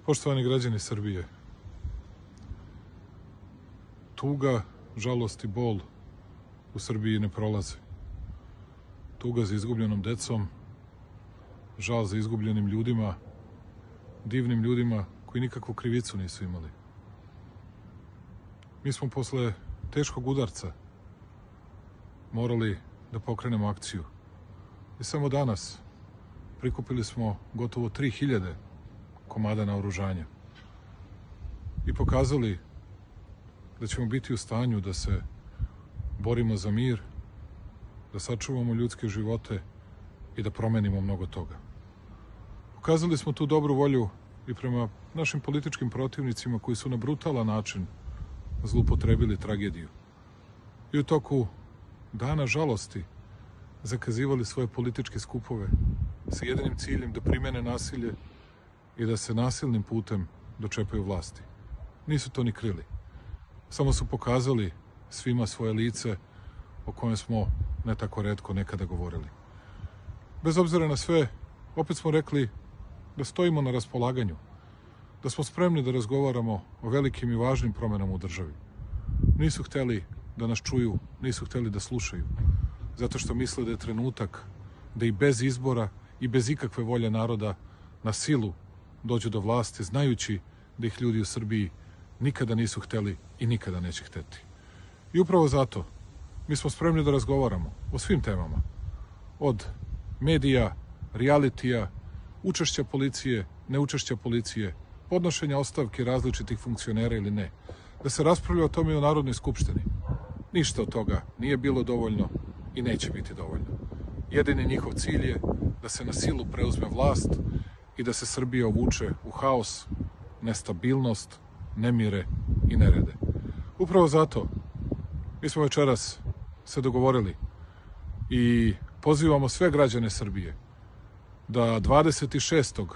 Poštovani građani Srbije, tuga, žalost i bol u Srbiji ne prolaze. Tuga za izgubljenom decom, žal za izgubljenim ljudima, divnim ljudima koji nikakvu krivicu nisu imali. Mi smo posle teškog udarca morali da pokrenemo akciju. I samo danas prikupili smo gotovo 3000 komada naoružanja i pokazali da ćemo biti u stanju da se borimo za mir, da sačuvamo ljudske živote i da promenimo mnogo toga. Pokazali smo tu dobru volju i prema našim političkim protivnicima koji su na brutalan način zloupotrebili tragediju i u toku dana žalosti zakazivali svoje političke skupove sa jedinim ciljem da primene nasilje i da se nasilnim putem dočepaju vlasti. Nisu to ni krili. Samo su pokazali svima svoje lice o kojem smo ne tako retko nekada govorili. Bez obzira na sve, opet smo rekli da stojimo na raspolaganju, da smo spremni da razgovaramo o velikim i važnim promenama u državi. Nisu hteli da nas čuju, nisu hteli da slušaju, zato što misle da je trenutak da i bez izbora i bez ikakve volje naroda na silu dođu do vlasti, znajući da ih ljudi u Srbiji nikada nisu hteli i nikada neće hteti. I upravo zato mi smo spremni da razgovaramo o svim temama. Od medija, realitija, učešća policije, neučešća policije, podnošenja ostavki različitih funkcionera ili ne. Da se raspravlja o tome i u Narodnoj skupštini. Ništa od toga nije bilo dovoljno i neće biti dovoljno. Jedini njihov cilj je da se na silu preuzme vlast i da se Srbija uvuče u haos, nestabilnost, nemire i nerede. Upravo zato mi smo večeras se dogovorili i pozivamo sve građane Srbije da 26.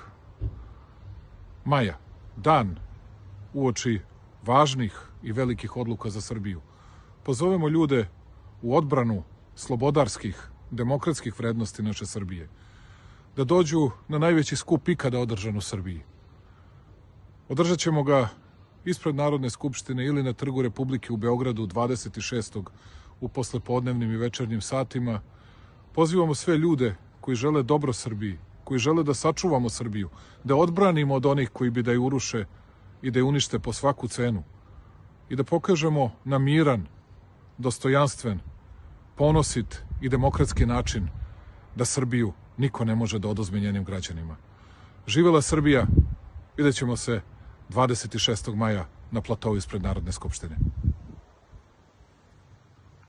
maja, dan uoči važnih i velikih odluka za Srbiju, pozovemo ljude u odbranu slobodarskih, demokratskih vrednosti naše Srbije, da dođu na najveći skup ikada održan u Srbiji. Održat ćemo ga ispred Narodne skupštine ili na Trgu Republike u Beogradu 26. u poslepodnevnim i večernjim satima. Pozivamo sve ljude koji žele dobro Srbiji, koji žele da sačuvamo Srbiju, da odbranimo od onih koji bi da je uruše i da je unište po svaku cenu i da pokažemo na miran, dostojanstven, ponosit i demokratski način da Srbiju niko ne može da oduzme njenim građanima. Živela Srbija, vidjet ćemo se 26. maja na platovu ispred Narodne skupštine.